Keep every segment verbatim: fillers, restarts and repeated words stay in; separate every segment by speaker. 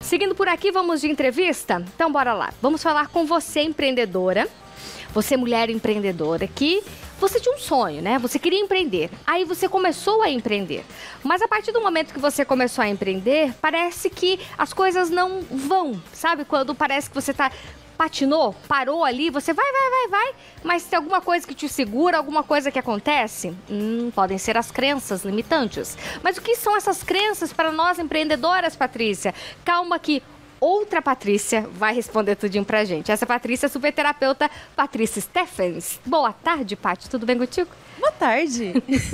Speaker 1: Seguindo por aqui, vamos de entrevista? Então, bora lá. Vamos falar com você, empreendedora. Você, mulher empreendedora, que você tinha um sonho, né? Você queria empreender. Aí você começou a empreender. Mas a partir do momento que você começou a empreender, parece que as coisas não vão. Sabe? Quando parece que você tá... patinou, parou ali, você vai, vai, vai, vai, mas tem alguma coisa que te segura, alguma coisa que acontece? Hum, podem ser as crenças limitantes. Mas o que são essas crenças para nós empreendedoras, Patrícia? Calma que outra Patrícia vai responder tudinho pra gente. Essa Patrícia é super terapeuta, Patrícia Stephens. Boa tarde, Paty, tudo bem contigo?
Speaker 2: Boa tarde.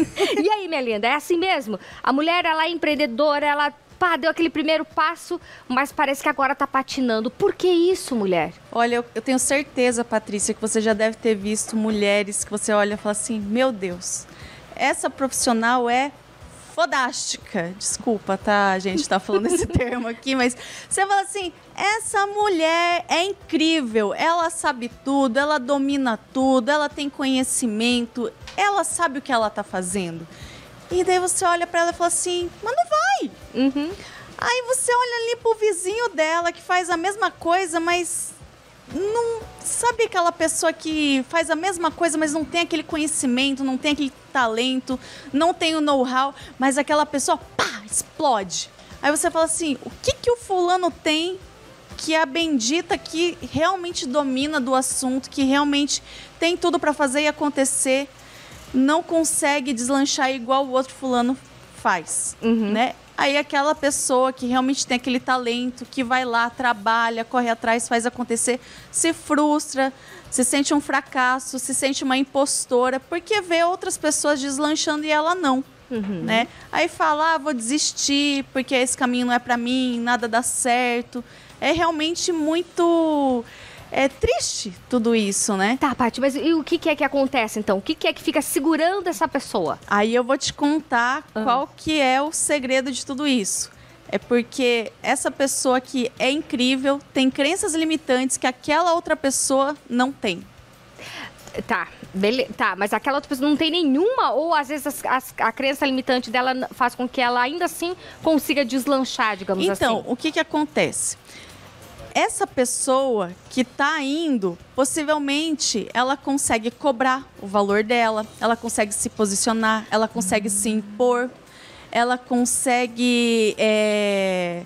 Speaker 1: E aí, minha linda, é assim mesmo? A mulher, ela é empreendedora, ela... Pá, deu aquele primeiro passo, mas parece que agora tá patinando. Por que isso, mulher?
Speaker 2: Olha, eu, eu tenho certeza, Patrícia, que você já deve ter visto mulheres que você olha e fala assim, meu Deus, essa profissional é fodástica. Desculpa, tá, a gente tá falando esse termo aqui, mas você fala assim, essa mulher é incrível, ela sabe tudo, ela domina tudo, ela tem conhecimento, ela sabe o que ela tá fazendo. E daí você olha pra ela e fala assim, mas não vai.
Speaker 1: Uhum.
Speaker 2: Aí você olha ali pro vizinho dela que faz a mesma coisa, mas não sabe aquela pessoa que faz a mesma coisa, mas não tem aquele conhecimento, não tem aquele talento, não tem o know-how, mas aquela pessoa, pá, explode. Aí você fala assim, o que que o fulano tem que a bendita que realmente domina do assunto, que realmente tem tudo pra fazer e acontecer, não consegue deslanchar igual o outro fulano faz,
Speaker 1: uhum.
Speaker 2: né? Aí aquela pessoa que realmente tem aquele talento, que vai lá, trabalha, corre atrás, faz acontecer, se frustra, se sente um fracasso, se sente uma impostora, porque vê outras pessoas deslanchando e ela não,
Speaker 1: uhum.
Speaker 2: né? Aí fala, ah, vou desistir, porque esse caminho não é pra mim, nada dá certo. É realmente muito... É triste tudo isso, né?
Speaker 1: Tá, Paty, mas e o que, que é que acontece, então? O que, que é que fica segurando essa pessoa?
Speaker 2: Aí eu vou te contar
Speaker 1: ah.
Speaker 2: qual que é o segredo de tudo isso. É porque essa pessoa que é incrível tem crenças limitantes que aquela outra pessoa não tem.
Speaker 1: Tá, beleza. Tá, mas aquela outra pessoa não tem nenhuma, ou às vezes as, as, a crença limitante dela faz com que ela ainda assim consiga deslanchar, digamos
Speaker 2: então,
Speaker 1: assim?
Speaker 2: Então, o que que acontece? Essa pessoa que está indo, possivelmente, ela consegue cobrar o valor dela, ela consegue se posicionar, ela consegue se impor, ela consegue, é,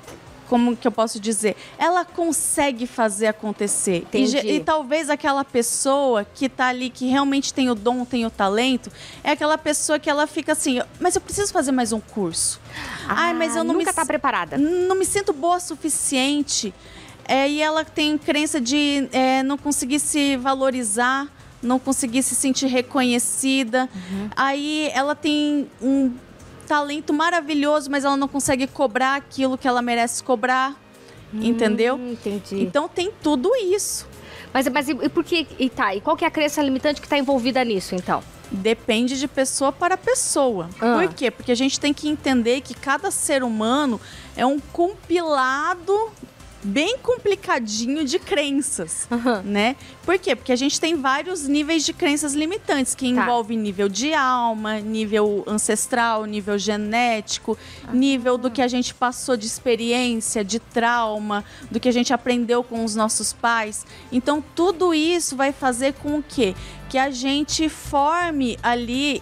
Speaker 2: como que eu posso dizer? Ela consegue fazer acontecer. E, e talvez aquela pessoa que está ali, que realmente tem o dom, tem o talento, é aquela pessoa que ela fica assim, mas eu preciso fazer mais um curso.
Speaker 1: Ah, Ai, mas eu não nunca está preparada.
Speaker 2: Não me sinto boa o suficiente. É, e ela tem crença de é, não conseguir se valorizar, não conseguir se sentir reconhecida.
Speaker 1: Uhum.
Speaker 2: Aí ela tem um talento maravilhoso, mas ela não consegue cobrar aquilo que ela merece cobrar. Hum, entendeu?
Speaker 1: Entendi.
Speaker 2: Então tem tudo isso.
Speaker 1: Mas, mas e, e por que? E tá, e qual que é a crença limitante que está envolvida nisso, então?
Speaker 2: Depende de pessoa para pessoa.
Speaker 1: Ah.
Speaker 2: Por quê? Porque a gente tem que entender que cada ser humano é um compilado bem complicadinho de crenças,
Speaker 1: uhum.
Speaker 2: né? Por quê? Porque a gente tem vários níveis de crenças limitantes, que
Speaker 1: tá.
Speaker 2: envolvem nível de alma, nível ancestral, nível genético, ah. nível do que a gente passou de experiência, de trauma, do que a gente aprendeu com os nossos pais. Então, tudo isso vai fazer com o quê? Que a gente forme ali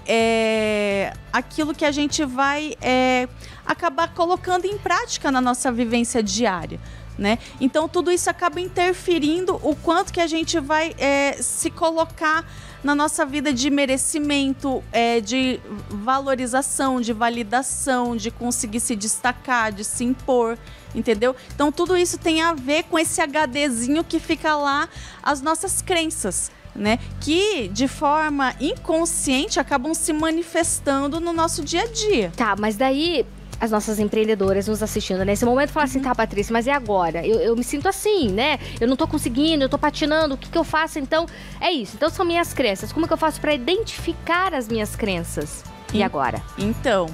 Speaker 2: é, aquilo que a gente vai é, acabar colocando em prática na nossa vivência diária. Né? Então tudo isso acaba interferindo o quanto que a gente vai é, se colocar na nossa vida de merecimento, é, de valorização, de validação, de conseguir se destacar, de se impor, entendeu? Então tudo isso tem a ver com esse HDzinho que fica lá, as nossas crenças, né? Que de forma inconsciente acabam se manifestando no nosso dia a dia.
Speaker 1: Tá, mas daí as nossas empreendedoras nos assistindo nesse momento falam assim, tá, Patrícia, mas e agora? Eu, eu me sinto assim, né? Eu não tô conseguindo, eu tô patinando, o que que eu faço? Então, é isso. Então, são minhas crenças. Como que eu faço para identificar as minhas crenças? E, e agora?
Speaker 2: Então,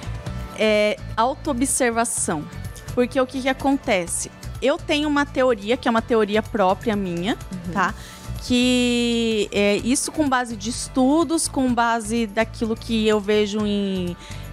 Speaker 2: é autoobservação. Porque o que que acontece? Eu tenho uma teoria, que é uma teoria própria minha, uhum. tá? Que é isso com base de estudos, com base daquilo que eu vejo em...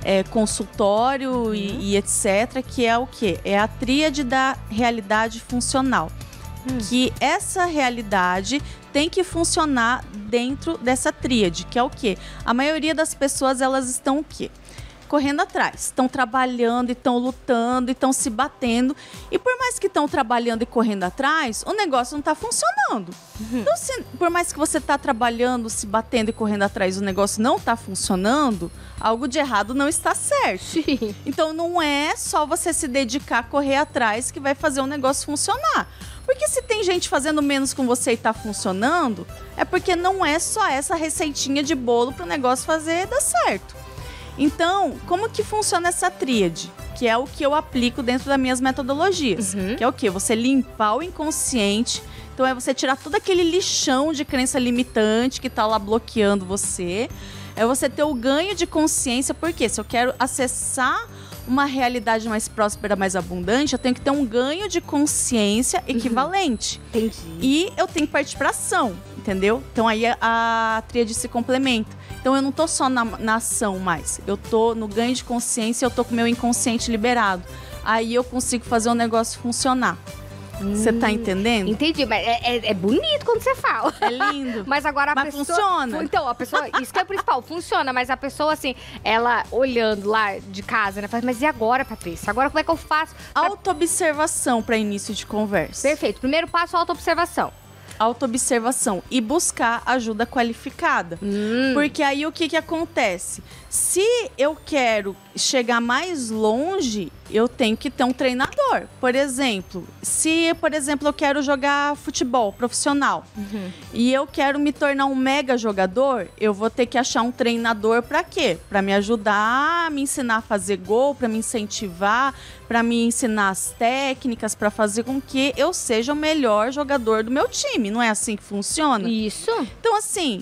Speaker 2: é, consultório uhum. e, e etcétera, que é o quê? É a tríade da realidade funcional. Hum. Que essa realidade tem que funcionar dentro dessa tríade, que é o quê? A maioria das pessoas, elas estão o quê? Correndo atrás, estão trabalhando, estão lutando, estão se batendo. E por mais que estão trabalhando e correndo atrás, o negócio não está funcionando. Uhum. Então, se, por mais que você está trabalhando, se batendo e correndo atrás, o negócio não está funcionando, algo de errado não está certo. Sim. Então, não é só você se dedicar a correr atrás que vai fazer o negócio funcionar. Porque se tem gente fazendo menos com você e está funcionando, é porque não é só essa receitinha de bolo para o negócio fazer dar certo. Então, como que funciona essa tríade? Que é o que eu aplico dentro das minhas metodologias. Uhum. Que é o quê? Você limpar o inconsciente. Então, é você tirar todo aquele lixão de crença limitante que tá lá bloqueando você. É você ter o ganho de consciência. Porque se eu quero acessar uma realidade mais próspera, mais abundante, eu tenho que ter um ganho de consciência equivalente.
Speaker 1: Uhum. Entendi.
Speaker 2: E eu tenho que partir para ação, entendeu? Então, aí a, a tríade se complementa. Então, eu não tô só na, na ação mais. Eu tô no ganho de consciência, eu tô com o meu inconsciente liberado. Aí eu consigo fazer o negócio funcionar. Você hum, tá entendendo?
Speaker 1: Entendi, mas é, é, é bonito quando você fala.
Speaker 2: É lindo.
Speaker 1: Mas agora a
Speaker 2: mas
Speaker 1: pessoa...
Speaker 2: funciona.
Speaker 1: Então, a pessoa... Isso que é o principal, funciona. Mas a pessoa, assim, ela olhando lá de casa, né? Fala, mas e agora, Patrícia? Agora como é que eu faço? Pra...
Speaker 2: Autoobservação para início de conversa.
Speaker 1: Perfeito. Primeiro passo, autoobservação.
Speaker 2: Autoobservação e buscar ajuda qualificada. Hum. Porque aí o que, que acontece? Se eu quero chegar mais longe, eu tenho que ter um treinador. Por exemplo, se, por exemplo, eu quero jogar futebol profissional uhum. e eu quero me tornar um mega jogador, eu vou ter que achar um treinador para quê? Para me ajudar a me ensinar a fazer gol, para me incentivar, para me ensinar as técnicas, para fazer com que eu seja o melhor jogador do meu time. Não é assim que funciona?
Speaker 1: Isso.
Speaker 2: Então, assim...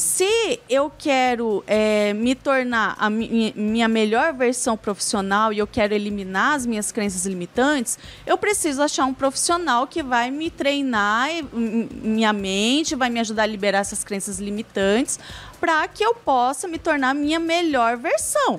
Speaker 2: Se eu quero é, me tornar a mi- minha melhor versão profissional e eu quero eliminar as minhas crenças limitantes, eu preciso achar um profissional que vai me treinar minha mente, vai me ajudar a liberar essas crenças limitantes para que eu possa me tornar a minha melhor versão.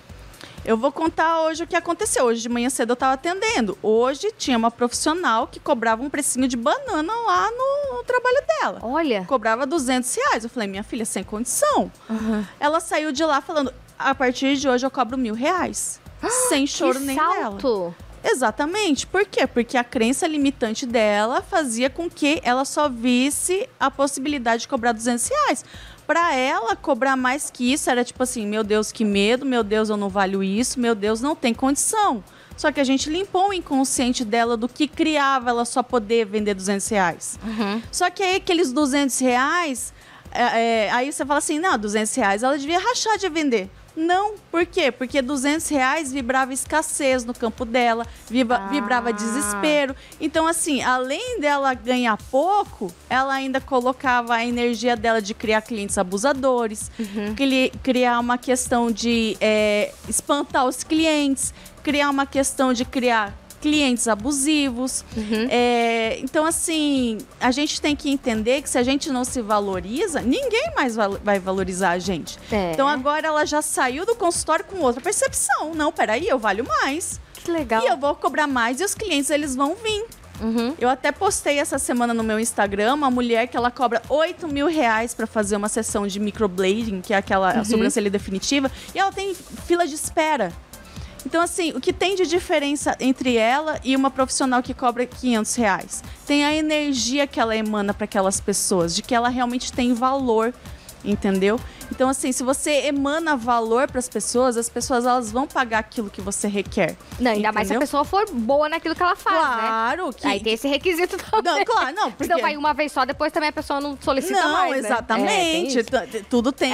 Speaker 2: Eu vou contar hoje o que aconteceu. Hoje de manhã cedo eu estava atendendo. Hoje tinha uma profissional que cobrava um precinho de banana lá no, no trabalho dela.
Speaker 1: Olha.
Speaker 2: Cobrava duzentos reais. Eu falei, minha filha, sem condição. Uhum. Ela saiu de lá falando, a partir de hoje eu cobro mil reais. Ah, sem choro nem
Speaker 1: salto.
Speaker 2: dela. Exatamente. Por quê? Porque a crença limitante dela fazia com que ela só visse a possibilidade de cobrar duzentos reais. Pra ela, cobrar mais que isso era tipo assim, meu Deus, que medo, meu Deus, eu não valho isso, meu Deus, não tem condição. Só que a gente limpou o inconsciente dela do que criava ela só poder vender duzentos reais. Uhum. Só que aí aqueles duzentos reais, é, é, aí você fala assim, não, duzentos reais ela devia rachar de vender. Não, por quê? Porque duzentos reais vibrava escassez no campo dela, vibra, ah. vibrava desespero. Então, assim, além dela ganhar pouco, ela ainda colocava a energia dela de criar clientes abusadores, uhum. cri, criar uma questão de é, espantar os clientes, criar uma questão de criar clientes abusivos. Uhum. É, então, assim, a gente tem que entender que se a gente não se valoriza, ninguém mais vai valorizar a gente. É. Então, agora ela já saiu do consultório com outra percepção. Não, peraí, eu valho mais.
Speaker 1: Que legal.
Speaker 2: E eu vou cobrar mais e os clientes, eles vão vir. Uhum. Eu até postei essa semana no meu Instagram uma mulher que ela cobra oito mil reais para fazer uma sessão de microblading, que é aquela uhum. sobrancelha definitiva, e ela tem fila de espera. Então, assim, o que tem de diferença entre ela e uma profissional que cobra quinhentos reais? Tem a energia que ela emana para aquelas pessoas, de que ela realmente tem valor, entendeu? Então, assim, se você emana valor para as pessoas, as pessoas elas vão pagar aquilo que você requer.
Speaker 1: Não, ainda entendeu? Mais se a pessoa for boa naquilo que ela faz,
Speaker 2: claro,
Speaker 1: né?
Speaker 2: Que...
Speaker 1: Aí tem esse requisito também.
Speaker 2: Não, claro, não. Porque...
Speaker 1: Então vai uma vez só, depois também a pessoa não solicita
Speaker 2: não,
Speaker 1: mais,
Speaker 2: né? Exatamente. É, tem Tudo tem...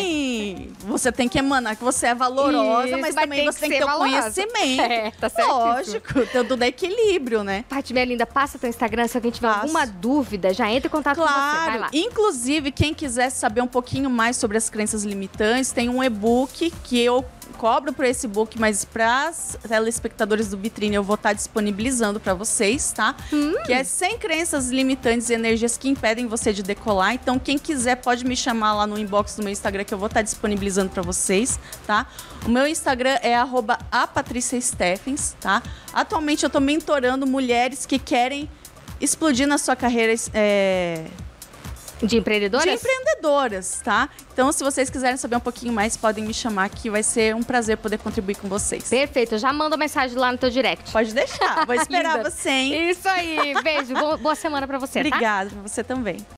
Speaker 2: É. Você tem que emanar que você é valorosa, isso, mas também você tem que ter o conhecimento. É, tá certo. Lógico, tudo é equilíbrio, né?
Speaker 1: Paty, minha linda, passa teu Instagram, se alguém tiver Passo. alguma dúvida, já entra em contato
Speaker 2: claro.
Speaker 1: com você. Vai lá.
Speaker 2: Inclusive, quem quiser saber um pouquinho mais sobre as crenças limitantes, tem um e-book que eu cobro por esse book, mas para telespectadores do Vitrine eu vou estar disponibilizando para vocês, tá? Hum. Que é cem crenças limitantes e energias que impedem você de decolar. Então, quem quiser pode me chamar lá no inbox do meu Instagram, que eu vou estar disponibilizando para vocês, tá? O meu Instagram é arroba a Patrícia Steffens, tá? Atualmente eu tô mentorando mulheres que querem explodir na sua carreira é...
Speaker 1: de empreendedoras?
Speaker 2: De empreendedoras, tá? Então, se vocês quiserem saber um pouquinho mais, podem me chamar, que vai ser um prazer poder contribuir com vocês.
Speaker 1: Perfeito, já manda mensagem lá no teu direct.
Speaker 2: Pode deixar, vou esperar você, hein?
Speaker 1: Isso aí, beijo, boa semana pra você,
Speaker 2: Obrigada,
Speaker 1: tá?
Speaker 2: pra você também.